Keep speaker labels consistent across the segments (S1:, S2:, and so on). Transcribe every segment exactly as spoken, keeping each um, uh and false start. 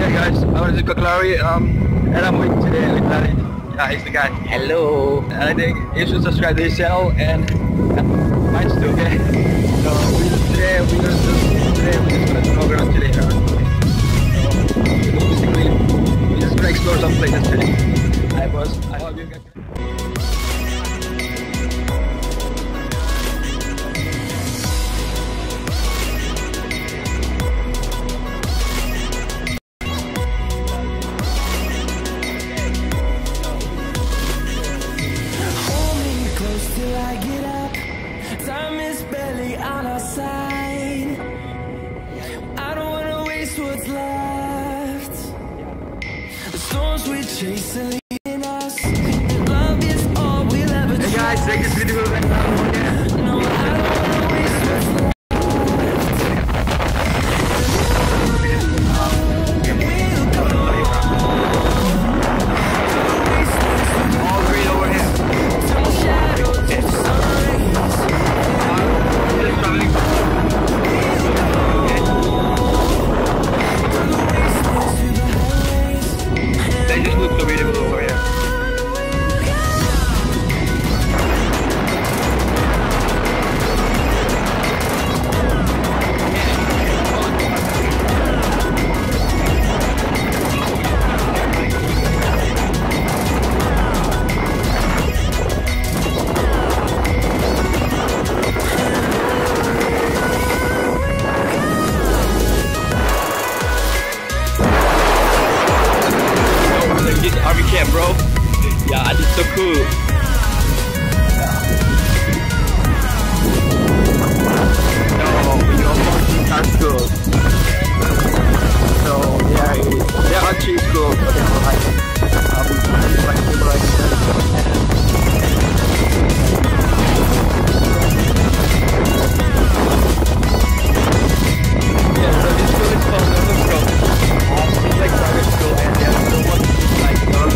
S1: Hey guys, my name is Kaklari, um, and I'm with today with Larry. Yeah, he's the guy.
S2: Hello.
S1: And I think you should subscribe to his channel and mine too, okay? So we, today we're gonna do, today we're just gonna talk around today. Uh, so basically, we're just gonna explore some places today. I was, I hope you guys.
S3: Till I get up, time is barely on our side. I don't wanna waste what's left. The storms we chase are leading us, and love is all we'll ever try.
S1: Hey guys, take this video back now.
S3: No, I don't wanna waste what's left. And we'll go
S1: All green over here.
S3: till the shadows of the sun rays.
S1: Just traveling. They just look so beautiful over here. This army camp, bro. Yeah, it's so cool. No, we almost in our school. So yeah, there are three schools, but they're like, um, like people like yeah, so this school is called Northern School. Um, it's like private school, and there's no one like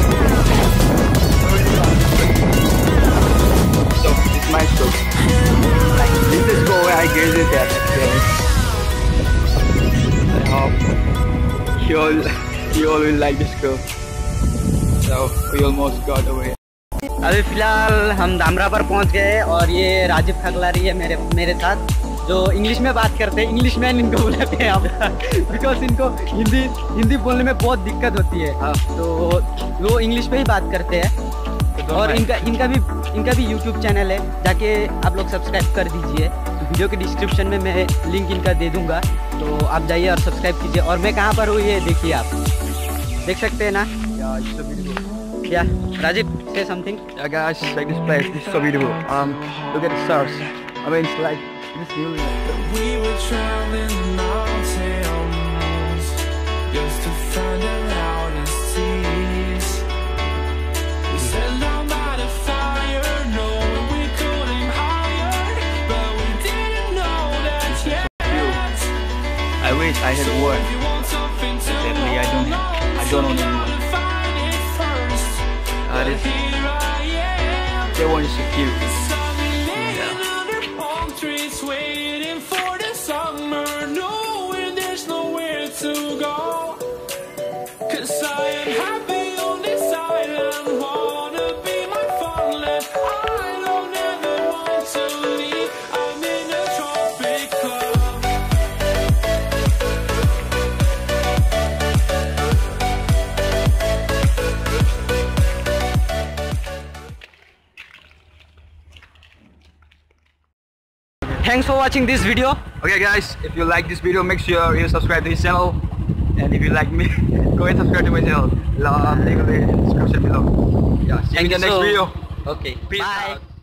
S1: so it's my school. Like this is school where I graduated at. I hope you all you all will like this school. So we almost got away.
S2: अभी फिलहाल हम धामरा पर पहुंच गए और ये राजीव खगलारी है मेरे मेरे साथ, जो इंग्लिश में बात करते हैं। इंग्लिश मैन इनको बुलाते हैं आप बिकॉज इनको हिंदी हिंदी बोलने में बहुत दिक्कत होती है।
S1: हाँ।
S2: तो वो इंग्लिश में ही बात करते हैं। और इनका इनका भी इनका भी यूट्यूब चैनल है, जाके आप लोग सब्सक्राइब कर दीजिए। वीडियो के डिस्क्रिप्शन में मैं लिंक इनका दे दूंगा, तो आप जाइए और सब्सक्राइब कीजिए। और मैं कहाँ पर हूँ ये देखिए, आप देख सकते हैं ना।
S1: Yeah, it's so beautiful.
S2: क्या Rajiv, say something.
S1: Yeah, guys, check this place. This is so beautiful. Um, look at the stars. I mean, it's like this really.
S3: We were traveling mountains just to find the loudest tears. We sat down by the fire, knowing we couldn't hide, but we didn't know that yet.
S1: I wish I had one.
S3: If you want something to
S1: Sadly, I don't. I don't own anyone.
S3: find it first.
S1: That is.
S3: Here I am.
S1: That one is so cute.
S3: Sunny under palm trees, waiting for the summer, knowing there's nowhere to go. 'Cause I am happy on this island, wanna be my farmland. I don't ever want to leave, I'm in a tropic club.
S2: Thanks for watching this video.
S1: Okay, guys, if you like this video, make sure you subscribe to his channel. And if you like me, go and subscribe to my channel. Link in the description below. Yeah, see you in
S2: Thank
S1: the
S2: you
S1: next
S2: so-
S1: video.
S2: Okay,
S1: Peace
S2: bye.
S1: out.